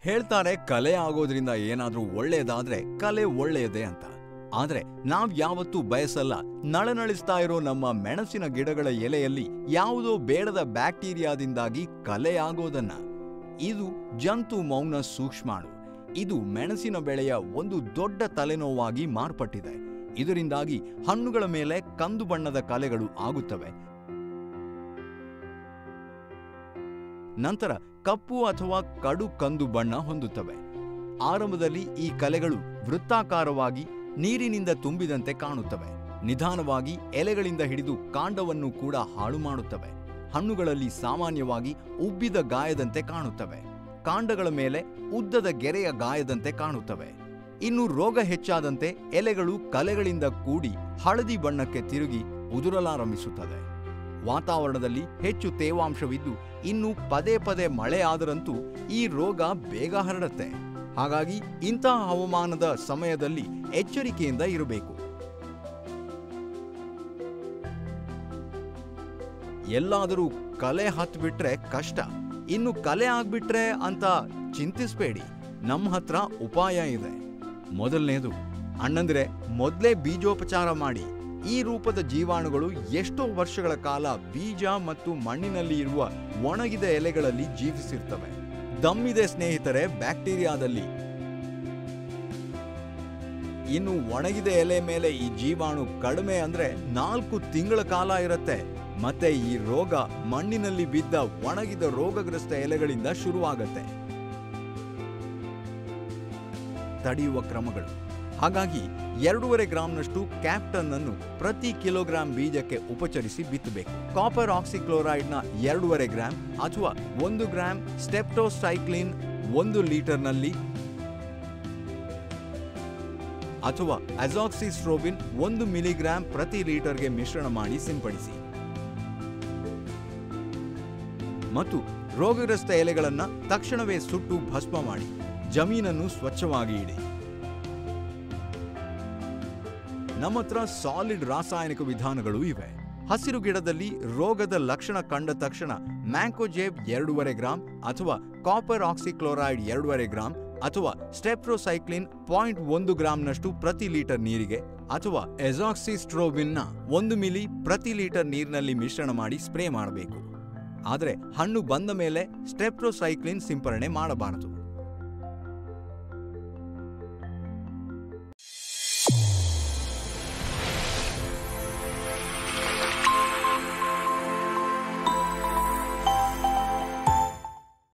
ಹೇಳ್ತಾರೆ ಕಲೆ ಆಗೋದ್ರಿಂದ ಏನಾದ್ರೂ ಒಳ್ಳೆಯದಾದ್ರೆ ಕಲೆ ಒಳ್ಳೆಯದೇ ಅಂತ. ಆದ್ರೆ ನಾವ್ ಯಾವತ್ತೂ ಬಯಸಲ್ಲ ನಳನಳಿಸ್ತಾ ಇರೋ ನಮ್ಮ ಮೆಣಸಿನ ಗಿಡಗಳ ಎಲೆಯಲ್ಲಿ ಯಾವುದೋ ಬೇಡದ ಬ್ಯಾಕ್ಟೀರಿಯಾದಿಂದಾಗಿ ಕಲೆ ಆಗೋದನ್ನ. ಇದು ಜಂತು ಮೌನ ಸೂಕ್ಷ್ಮಾಣು. ಇದು ಮೆಣಸಿನ ಬೆಳೆಯ ಒಂದು ದೊಡ್ಡ ತಲೆನೋವಾಗಿ ಮಾರ್ಪಟ್ಟಿದೆ. ಇದರಿಂದಾಗಿ ಹಣ್ಣುಗಳ ಮೇಲೆ ಕಂದು ಬಣ್ಣದ ಕಲೆಗಳು ಆಗುತ್ತವೆ. ನಂತರ ಕಪ್ಪು ಅಥವಾ ಕಡು ಕಂದು ಬಣ್ಣ ಹೊಂದುತ್ತವೆ. ಆರಂಭದಲ್ಲಿ ಈ ಕಲೆಗಳು ವೃತ್ತಾಕಾರವಾಗಿ ನೀರಿನಿಂದ ತುಂಬಿದಂತೆ ಕಾಣುತ್ತವೆ. ನಿಧಾನವಾಗಿ ಎಲೆಗಳಿಂದ ಹಿಡಿದು ಕಾಂಡವನ್ನು ಕೂಡ ಹಾಳು ಮಾಡುತ್ತವೆ. ಹಣ್ಣುಗಳಲ್ಲಿ ಸಾಮಾನ್ಯವಾಗಿ ಉಬ್ಬಿದ ಗಾಯದಂತೆ ಕಾಣುತ್ತವೆ. ಕಾಂಡಗಳ ಮೇಲೆ ಉದ್ದದ ಗೆರೆಯ ಗಾಯದಂತೆ ಕಾಣುತ್ತವೆ. ಇನ್ನು ರೋಗ ಹೆಚ್ಚಾದಂತೆ ಎಲೆಗಳು ಕಲೆಗಳಿಂದ ಕೂಡಿ ಹಳದಿ ಬಣ್ಣಕ್ಕೆ ತಿರುಗಿ ಉದುರಲಾರಂಭಿಸುತ್ತದೆ. ವಾತಾವರಣದಲ್ಲಿ ಹೆಚ್ಚು ತೇವಾಂಶವಿದ್ದು ಇನ್ನು ಪದೇ ಪದೇ ಮಳೆ ಆದರಂತೂ ಈ ರೋಗ ಬೇಗ ಹರಡುತ್ತೆ. ಹಾಗಾಗಿ ಇಂತಹ ಹವಾಮಾನದ ಸಮಯದಲ್ಲಿ ಎಚ್ಚರಿಕೆಯಿಂದ ಇರಬೇಕು. ಎಲ್ಲಾದರೂ ಕಲೆ ಹತ್ಬಿಟ್ರೆ ಕಷ್ಟ. ಇನ್ನು ಕಲೆ ಆಗ್ಬಿಟ್ರೆ ಅಂತ ಚಿಂತಿಸಬೇಡಿ, ನಮ್ಮ ಹತ್ರ ಉಪಾಯ ಇದೆ. ಮೊದಲನೇದು, ಅಣ್ಣಂದ್ರೆ ಮೊದಲೇ ಬೀಜೋಪಚಾರ ಮಾಡಿ. ಈ ರೂಪದ ಜೀವಾಣುಗಳು ಎಷ್ಟೋ ವರ್ಷಗಳ ಕಾಲ ಬೀಜ ಮತ್ತು ಮಣ್ಣಿನಲ್ಲಿ ಇರುವ ಒಣಗಿದ ಎಲೆಗಳಲ್ಲಿ ಜೀವಿಸಿರ್ತವೆ. ದಮ್ಮಿದೆ ಸ್ನೇಹಿತರೆ ಬ್ಯಾಕ್ಟೀರಿಯಾದಲ್ಲಿ. ಇನ್ನು ಒಣಗಿದ ಎಲೆ ಮೇಲೆ ಈ ಜೀವಾಣು ಕಡಿಮೆ ಅಂದ್ರೆ 4 ತಿಂಗಳ ಕಾಲ ಇರುತ್ತೆ. ಮತ್ತೆ ಈ ರೋಗ ಮಣ್ಣಿನಲ್ಲಿ ಬಿದ್ದ ಒಣಗಿದ ರೋಗಗ್ರಸ್ತ ಎಲೆಗಳಿಂದ ಶುರುವಾಗತ್ತೆ. ತಡೆಯುವ ಕ್ರಮಗಳು. ಹಾಗಾಗಿ 2.5 ಗ್ರಾಂನಷ್ಟು ಕ್ಯಾಪ್ಟನ್ ಅನ್ನು ಪ್ರತಿ ಕಿಲೋಗ್ರಾಂ ಬೀಜಕ್ಕೆ ಉಪಚರಿಸಿ ಬಿತ್ತಬೇಕು. ಕಾಪರ್ ಆಕ್ಸಿಕ್ಲೋರೈಡ್ನ 2.5 ಗ್ರಾಂ ಅಥವಾ 1 ಗ್ರಾಂ ಸ್ಟೆಪ್ಟೋಸೈಕ್ಲಿನ್ 1 ಲೀಟರ್ನಲ್ಲಿ ಅಥವಾ ಅಜಾಕ್ಸಿಸ್ಟ್ರೋಬಿನ್ 1 ಮಿಲಿಗ್ರಾಂ ಪ್ರತಿ ಲೀಟರ್ಗೆ ಮಿಶ್ರಣ ಮಾಡಿ ಸಿಂಪಡಿಸಿ. ಮತ್ತು ರೋಗಗ್ರಸ್ತ ಎಲೆಗಳನ್ನು ತಕ್ಷಣವೇ ಸುಟ್ಟು ಭಸ್ಮ ಮಾಡಿ ಜಮೀನನ್ನು ಸ್ವಚ್ಛವಾಗಿ ಇಡಿ. ನಮ್ಮ ಹತ್ರ ಸಾಲಿಡ್ ರಾಸಾಯನಿಕ ವಿಧಾನಗಳು ಇವೆ. ಹಸಿರು ಗಿಡದಲ್ಲಿ ರೋಗದ ಲಕ್ಷಣ ಕಂಡ ತಕ್ಷಣ ಮ್ಯಾಂಕೋಜೇಬ್ 2.5 ಗ್ರಾಂ ಅಥವಾ ಕಾಪರ್ ಆಕ್ಸಿಕ್ಲೋರೈಡ್ 2.5 ಗ್ರಾಂ ಅಥವಾ ಸ್ಟೆಪ್ಟೋಸೈಕ್ಲಿನ್ 0.1 ಗ್ರಾಂನಷ್ಟು ಪ್ರತಿ ಲೀಟರ್ ನೀರಿಗೆ ಅಥವಾ ಎಜಾಕ್ಸಿಸ್ಟ್ರೋಬಿನ್ನ 1 ಮಿಲಿ ಪ್ರತಿ ಲೀಟರ್ ನೀರಿನಲ್ಲಿ ಮಿಶ್ರಣ ಮಾಡಿ ಸ್ಪ್ರೇ ಮಾಡಬೇಕು. ಆದರೆ ಹಣ್ಣು ಬಂದ ಮೇಲೆ ಸ್ಟೆಪ್ಟೋಸೈಕ್ಲಿನ್ ಸಿಂಪರಣೆ ಮಾಡಬಾರದು.